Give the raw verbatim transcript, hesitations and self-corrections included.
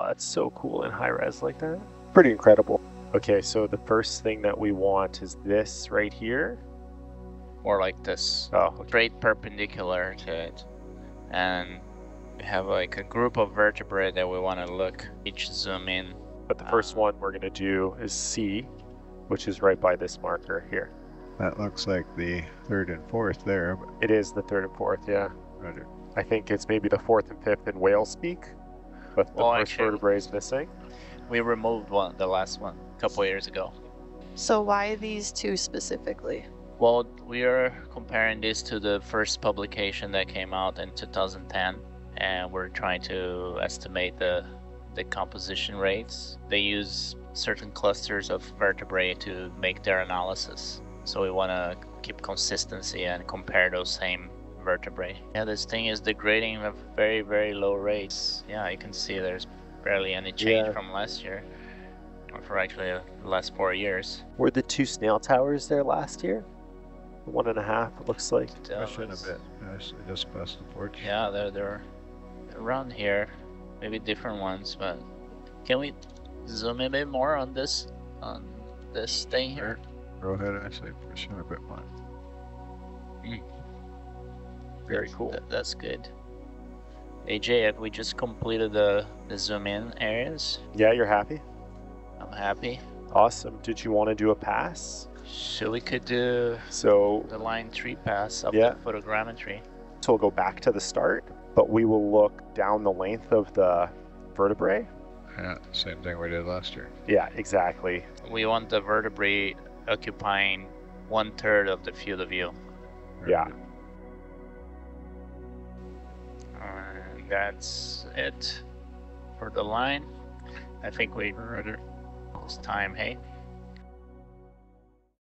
Oh, that's so cool in high res like that. Pretty incredible. Okay, so the first thing that we want is this right here. Or like this, oh, okay. straight perpendicular to it. And we have like a group of vertebrae that we want to look, each zoom in. But the first uh, one we're going to do is C, which is right by this marker here. That looks like the third and fourth there. But... It is the third and fourth, yeah. Roger. I think it's maybe the fourth and fifth in whale speak, but the well, first actually, vertebrae is missing. We removed one, the last one, a couple of years ago. So why these two specifically? Well, we are comparing this to the first publication that came out in two thousand ten, and we're trying to estimate the decomposition rates. They use certain clusters of vertebrae to make their analysis. So we want to keep consistency and compare those same vertebrae. Yeah, this thing is degrading at very, very low rates. Yeah, you can see there's barely any change yeah. from last year, or for actually the last four years. Were the two snail towers there last year? One and a half, it looks like. Push in a bit. Nicely, just past the porch. Yeah, they're, they're around here. Maybe different ones, but can we zoom in a bit more on this on this thing here? Go ahead, actually push in a bit more. Mm. Very cool. Th that's good. A J, have we just completed the, the zoom in areas? Yeah, you're happy? I'm happy. Awesome. Did you want to do a pass? So we could do so the line three pass up yeah. to photogrammetry. So we'll go back to the start, but we will look down the length of the vertebrae. Yeah, same thing we did last year. Yeah, exactly. We want the vertebrae occupying one third of the field of view. Yeah. And that's it for the line. I think we it's time, hey?